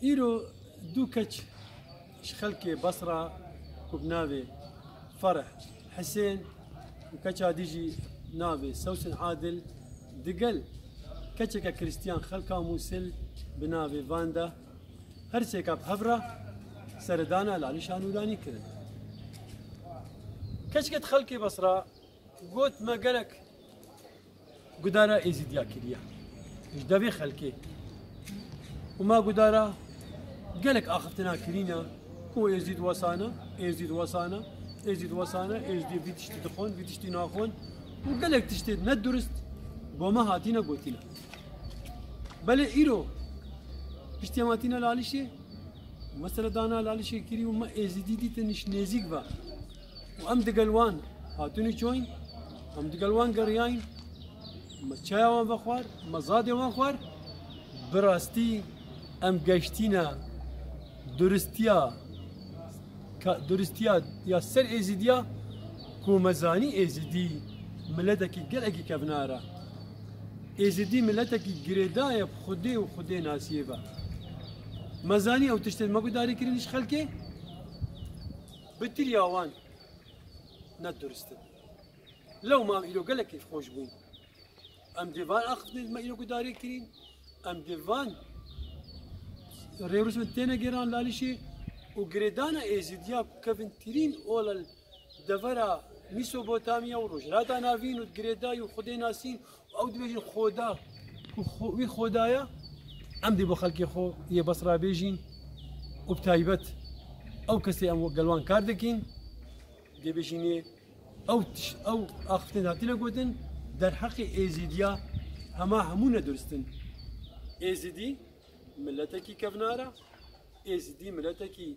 إيرو دو كتش خلكي بصرة كوبنافي فرح حسين وكتشا ديجي نافي سوسن عادل دقل كتشكا كريستيان خلكا موسل بنافي فاندا هرسيكا بهفرة سردانا لاليشانو داني كرن كتشكت خلكي بصرة قوت ما قالك قدارة إيزيديا كريا مش دافي خلكي وما قدارة قالك آخفتنا كرينا هو يزيد وصانا يزيد وصانا يزيد وصانا يزيد في تشتي تخون في تشتي ناخون وقالك تشتي ندرست بوما هاتينا قوتينا بل إيرو اشتياماتينا لالشي مثلا دانا لالشي كري وما يزيدي دي تنش نزيق با وأم دقلوان هاتوني جوين أم دقلوان قرياين ما تشايا وان بخوار ما زادي وان خوار براستي أم قاشتينا درستيا يا سر إزيديا كو مزاني إزيدي ملتكي قلقي كبنارا إزيدي ملتكي قريدايا بخدي وخدي ناسيبا مزاني أو تشتري ما قداري كرينيش خلكي بتريا وان ندرستن لو ما إلو قالك كيف خوش بوين أم ديفان أخذني ما إلو قداري كرين أم ديفان ريروس من تينا جيران لالشي وقريدانا إيزيديا كفن ترين أول دفرا ميسوبوتاميا وروجراتا نافين وقريداي وخدي ناسين أو دبيجين خودا وي خودايا أم دي بخلكي خو هي بصرا بيجين وبتايبت أو كسي أم قلوان كاردكين دي بيجيني أو أخفتن هاتينا قوتن در حق إيزيديا همونا درستن إيزيدي ملتكي كفنارا إيزيدي ملتكي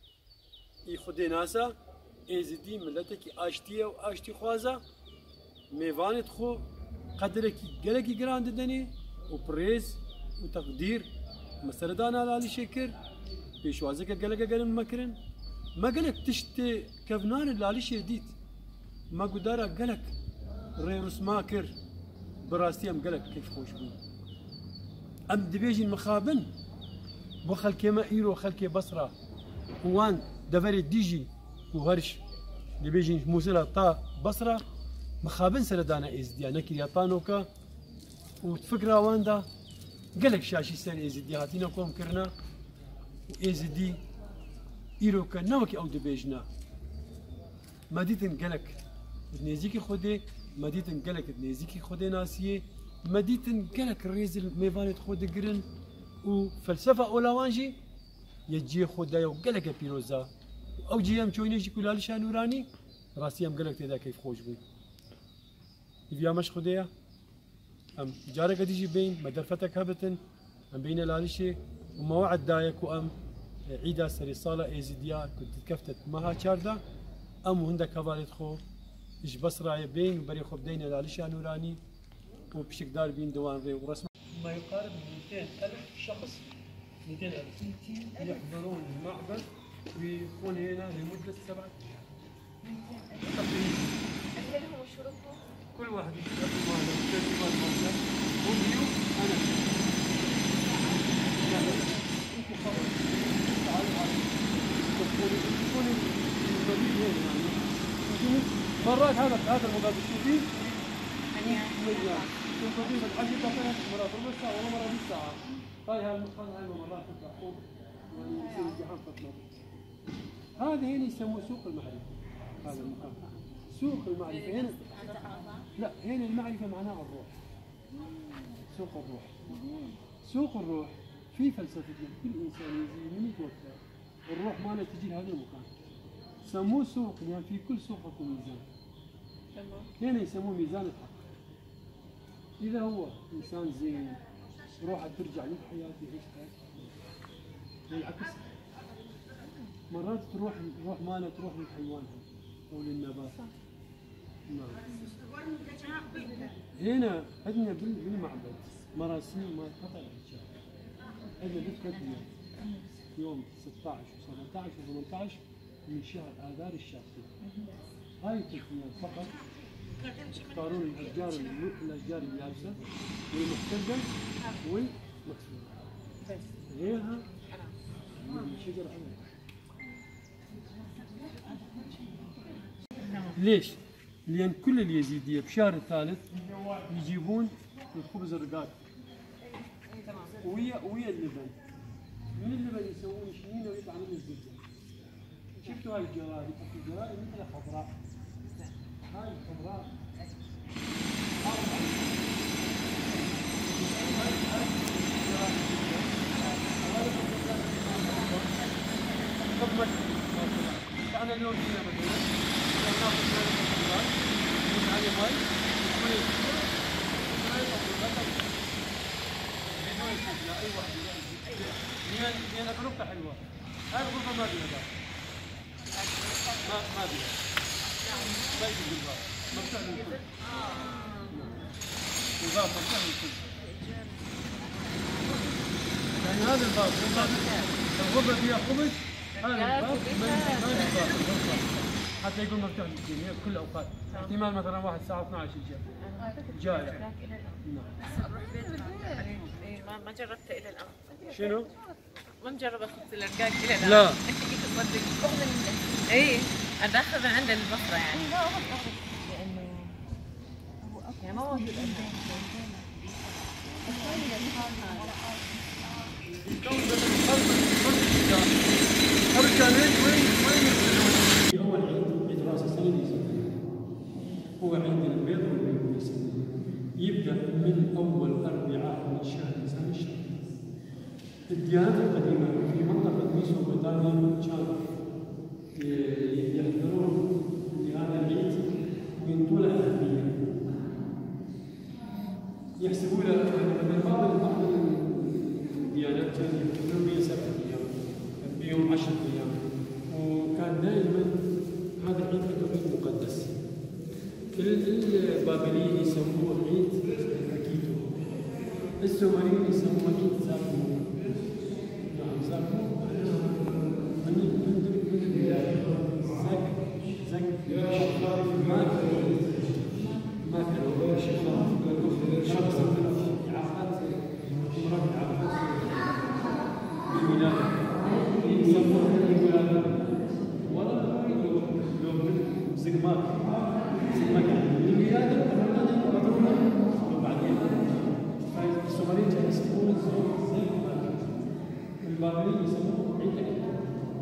يخدي ناسا إيزيدي ملتكي آشتيا وآشتي خوازا ميوانت خو قدركي قلقي قراند دني وبريز وتقدير مسردانا لالي شكر بيشوازك قلقا قلن مكرن ما قلق تشتي كفنار لالي شديد ما قدارا قلق ريروس ماكر براستيام قلق كيف خوش بي أم دبيجي المخابن وخلكي ما إيرو خلكي بصرة وان دفري ديجي وهرش دبيجي موسلا طا بصرة مخابن سردانا إزديا نكري طانوكا وتفكرا واندا قالك شاشي سر إزدي هاتينا كوم كرنا وإزدي إيرو كان نوكي أو دبيجنا ما ديتن قالك نيزيكي خودي ما ديتن قالك نيزيكي خودي ناسيه ما ديتن قالك الريزل ميفانت خود قرن وفلسفة أولوانجي يجي خدايا وقالك بيروزا أو جيام شوينيجي كلال شانوراني راسيام قالك تدا كيف خوش بي يبيا مش خدايا أم جارك ديجي بين مدرفتك هبتن أم بين لالشي وموعد دايك وأم عيدا سري صالة إزيديا كنت كفتت مها شاردا أم هندك كفالت خو إيش بصراي بين بري خو بدينا لالشي نوراني وبشكل دار بين دوان ري ورسم ما يقارب 200,000 شخص 200,000 يحضرون المعبد ويكون هنا لمدة 7 تقريبا. لهم وشروطهم؟ كل واحد يقدم ماله وترتيبات ماله ونيو أنا أنت خبر تعالوا على تكون المدينة يعني مرات هذا المقابل الشوفي تنتظر العشر دقائق مرات ربع ساعة ولا مرة نص ساعة. هاي هالمكان هاي مرات تحكم ويصير الزحام تطلع. هذا هنا يسموه سوق المعرفة. هذا المكان سوق المعرفة هنا. لا هنا المعرفة معناها الروح. سوق الروح. سوق الروح في فلسفتنا كل إنسان يجي من يتوفى الروح ماله تجي لهذا المكان. سموه سوق يعني في كل سوق اكو ميزان. هنا يسموه ميزان الحق. إذا هو إنسان زين روحه ترجع للحياة يعيش حياته. بالعكس مرات تروح الروح ماله تروح للحيوان أو للنبات. نعم. هنا عندنا بالمعبد مراسيم ما قطع الحجاب. عندنا بكرة يوم 16 و17 و18 من شهر آذار الشاطئ. هاي التقنية فقط يختارون الاشجار اليابسه والمحتجه والمكسوره. غيرها ليش؟ لأن كل اليزيدية بشهر الثالث يجيبون الخبز الرقاق ويا اللبن. من اللبن يسوون شنينه ويطلع منه الزبده. شفتوا هاي الجرائد؟ الجرائد مثل خضراء. هاي الخضراء احنا اليوم جينا مثلا ناخذ هذه الخضروات نحط عليه مي وشويه سكر وشويه طماطم بدون سكر اي واحد لان الغرفه حلوه. هاي الغرفه ما فيها باب. ما فيها. ما يجوز الباب. مفتوح للكل. الباب مفتوح للكل. يعني هذا الباب الغرفه فيها خبز. هذا الباب ما يباب الغرفه حتى يقول مفتوح للجميع بكل الاوقات. احتمال مثلا واحد الساعه 12 يجي جاي. ما جربت الى الان. شنو؟ ما نجرب اخذ الرقاق الى الان. لا. اي انا اخذ من عند البصره يعني. لا اخذ لانه ما موجود أول عيد رأس السنة هو عيد البيض والبيض. يبدأ من أول أربعاء من شهر نيسان الشهر. الديانات القديمة في منطقة ميسوبوطاميا كانوا يحضرون لهذا العيد وينطوا له أهمية. يحسبوا له من بعض الديانات كانوا يحتفلون به 7 أيام، بيوم 10 أيام، وكان دائما هذا العيد عنده عيد مقدس. البابليين يسموه عيد أكيدو، السومريين يسموه عيد زاكو. نعم زاكو ما كانوا شخص عافات مرض عافات بالولاده يسموه الولاده ولا لو من زقماك الولاده مضروبه وبعدين السومريين كانوا يسمونه زقماك، البابليين يسموه عيد اكيد.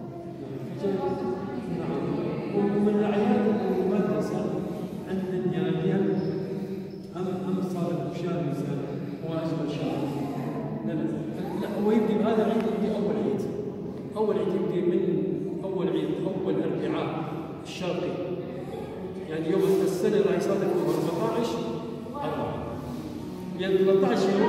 ومن الاعياد المقدسه عند الديانات هم صار بشهر نيسان هو اجمل شهر. لا هو يبدي بهذا العيد، يبدي اول عيد. اول عيد يبدي من اول عيد اول اربعاء الشرقي، يعني يوم السنه راح يصادف 14 يعني 13 يوم.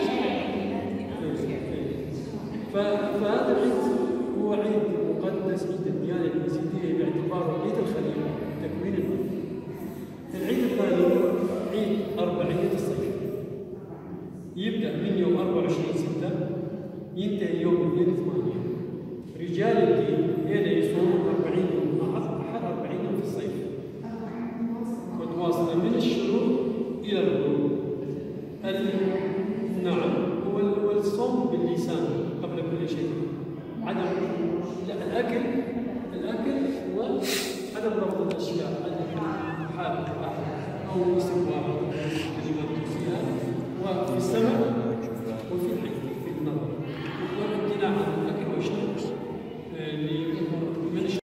فهذا العيد هو عيد مقدس عيد الديانه المسيحيه باعتباره عيد الخليقه تكوين الارض. العيد الثاني عيد أربعية الصيف، يبدأ من يوم 24/6 ينتهي يوم 2/8. رجال الدين هنا يصومون 40 يوم أحد 40 يوم في الصيف متواصلة من الشروق إلى الغروب. نعم، والصوم باللسان قبل كل شيء. عدم الأكل وعدم رفض الأشياء حال أو اسم واحد كلمة فيها، وفي السمع وفي العين في النظر، والامتناع عن الأكل والشرب من الشرب.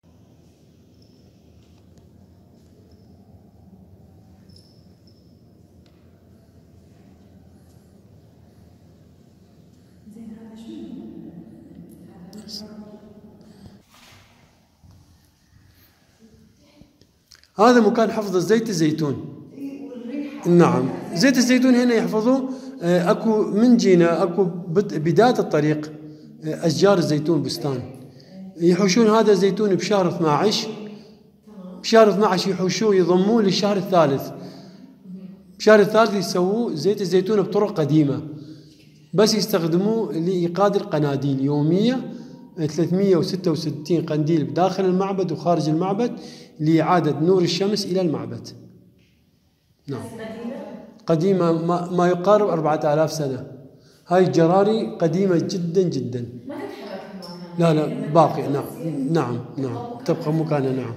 هذا مكان حفظ زيت الزيتون. نعم، زيت الزيتون هنا يحفظوه. اكو من جينا اكو بداية الطريق اشجار الزيتون بستان، يحوشون هذا الزيتون بشهر 12. بشهر 12 يحوشوه يضموه للشهر الثالث. بشهر الثالث يسووه زيت الزيتون بطرق قديمة، بس يستخدموه لإيقاد القناديل يومية 366 قنديل بداخل المعبد وخارج المعبد لإعادة نور الشمس إلى المعبد. نعم، قديمة ما يقارب 4000 سنة. هاي الجراري قديمة جدا جدا. ما تتحرك لا لا باقي، نعم نعم نعم تبقى مكانها، نعم.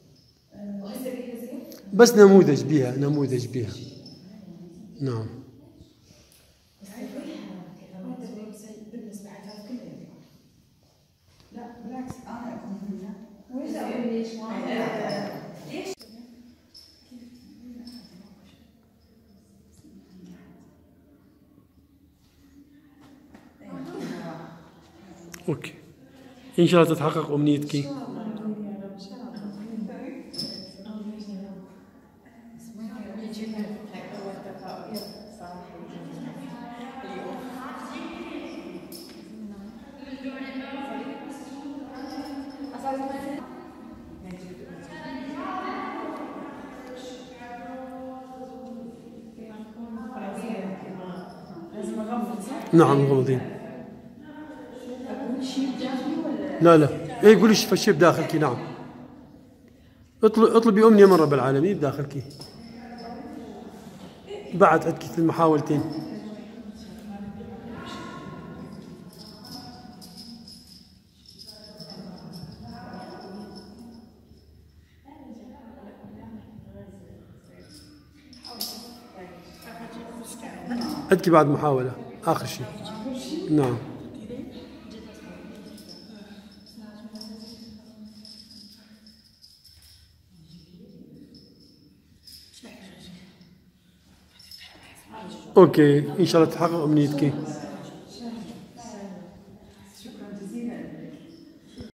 بس نموذج بها، نموذج بها، نعم. لا بالعكس انا اوكي، ان شاء الله تتحقق امنيتك. نعم مغمضين. لا لا، ايه قولي فالشيء بداخلك، نعم. اطلبي امنيه من رب العالمين بداخلك. بعد عندك المحاولتين. عندك بعد محاولة آخر شيء. نعم. اوكي، ان شاء الله تحقق امنيتك.